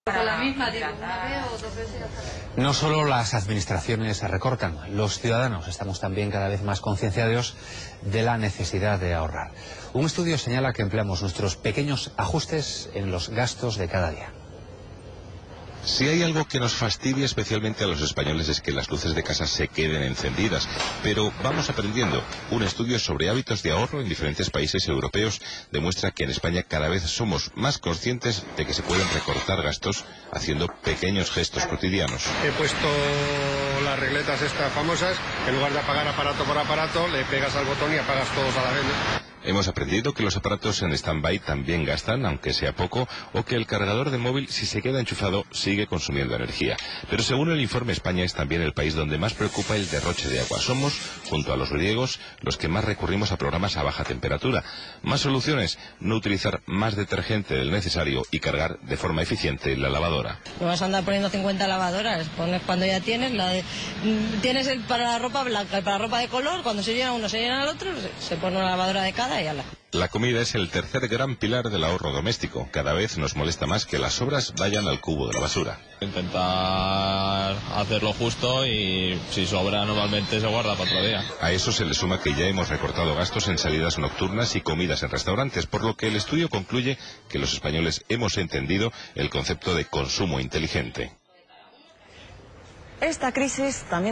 Con la misma, digo, una vez o dos veces ya está. No solo las administraciones se recortan, los ciudadanos estamos también cada vez más concienciados de la necesidad de ahorrar. Un estudio señala que empleamos nuestros pequeños ajustes en los gastos de cada día. Si hay algo que nos fastidia especialmente a los españoles es que las luces de casa se queden encendidas, pero vamos aprendiendo. Un estudio sobre hábitos de ahorro en diferentes países europeos demuestra que en España cada vez somos más conscientes de que se pueden recortar gastos haciendo pequeños gestos cotidianos. He puesto las regletas estas famosas, en lugar de apagar aparato por aparato, le pegas al botón y apagas todos a la vez, ¿no? Hemos aprendido que los aparatos en stand-by también gastan, aunque sea poco, o que el cargador de móvil, si se queda enchufado, sigue consumiendo energía. Pero según el informe, España es también el país donde más preocupa el derroche de agua. Somos, junto a los griegos, los que más recurrimos a programas a baja temperatura. Más soluciones: no utilizar más detergente del necesario y cargar de forma eficiente la lavadora. No vas a andar poniendo 50 lavadoras, pones cuando ya tienes, tienes el para la ropa blanca, el para la ropa de color, cuando se llena uno, se llena el otro, se pone una lavadora de cada y ala. La comida es el tercer gran pilar del ahorro doméstico. Cada vez nos molesta más que las sobras vayan al cubo de la basura. Intentar hacerlo justo y si sobra normalmente se guarda para otro día. A eso se le suma que ya hemos recortado gastos en salidas nocturnas y comidas en restaurantes, por lo que el estudio concluye que los españoles hemos entendido el concepto de consumo inteligente. Esta crisis también